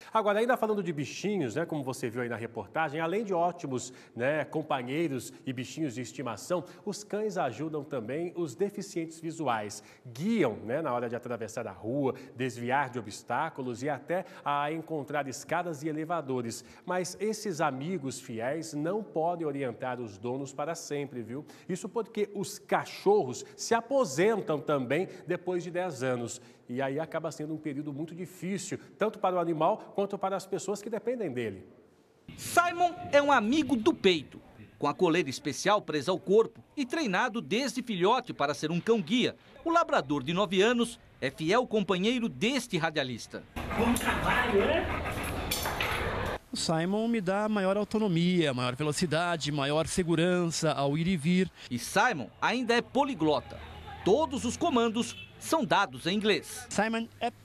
Agora, ainda falando de bichinhos, né, como você viu aí na reportagem, além de ótimos, né, companheiros e bichinhos de estimação, os cães ajudam também os deficientes visuais. Guiam, né, na hora de atravessar a rua, desviar de obstáculos e até a encontrar escadas e elevadores. Mas esses amigos fiéis não podem orientar os donos para sempre, viu? Isso porque os cachorros se aposentam também depois de 10 anos. E aí acaba sendo um período muito difícil, tanto para o animal quanto para as pessoas que dependem dele. Simon é um amigo do peito, com a coleira especial presa ao corpo e treinado desde filhote para ser um cão-guia. O labrador de 9 anos é fiel companheiro deste radialista. Bom trabalho, né? O Simon me dá maior autonomia, maior velocidade, maior segurança ao ir e vir. E Simon ainda é poliglota. Todos os comandos são dados em inglês. Simon,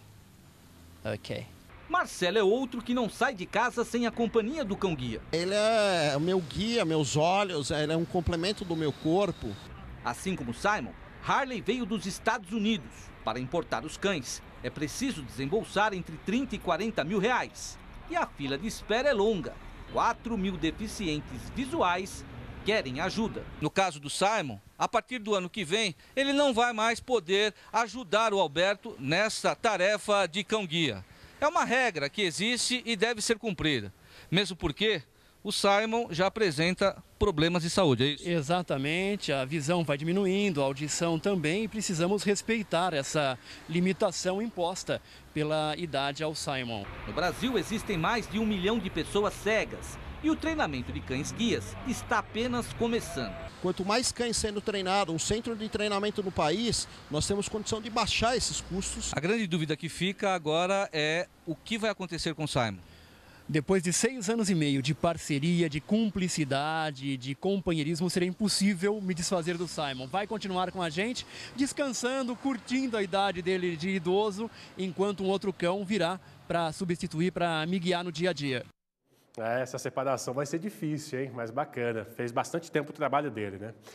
ok. Marcelo é outro que não sai de casa sem a companhia do cão-guia. Ele é o meu guia, meus olhos, ele é um complemento do meu corpo. Assim como Simon, Harley veio dos Estados Unidos. Para importar os cães, é preciso desembolsar entre 30 e 40 mil reais. E a fila de espera é longa. 4 mil deficientes visuais querem ajuda. No caso do Simon, a partir do ano que vem, ele não vai mais poder ajudar o Alberto nessa tarefa de cão-guia. É uma regra que existe e deve ser cumprida, mesmo porque o Simon já apresenta problemas de saúde, é isso? Exatamente, a visão vai diminuindo, a audição também, e precisamos respeitar essa limitação imposta pela idade ao Simon. No Brasil existem mais de 1 milhão de pessoas cegas e o treinamento de cães-guias está apenas começando. Quanto mais cães sendo treinados, um centro de treinamento no país, nós temos condição de baixar esses custos. A grande dúvida que fica agora é o que vai acontecer com o Simon. Depois de 6 anos e meio de parceria, de cumplicidade, de companheirismo, seria impossível me desfazer do Simon. Vai continuar com a gente, descansando, curtindo a idade dele de idoso, enquanto um outro cão virá para substituir, para me guiar no dia a dia. Essa separação vai ser difícil, hein? Mas bacana. Fez bastante tempo o trabalho dele, né?